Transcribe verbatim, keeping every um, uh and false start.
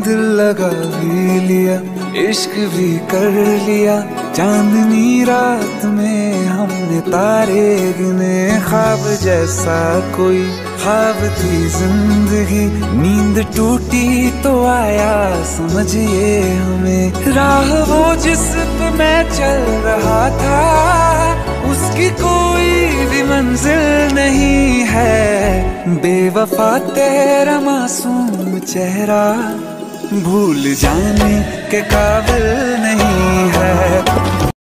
दिल लगा भी लिया, इश्क भी कर लिया। चांदनी रात में हमने तारे गिने, ख्वाब जैसा कोई ख्वाब थी जिंदगी। नींद टूटी तो आया समझिए हमें, राह वो जिस पे मैं चल रहा था उसकी कोई भी मंजिल नहीं है। बेवफा तेरा मासूम चेहरा भूल जाने के काबिल नहीं है।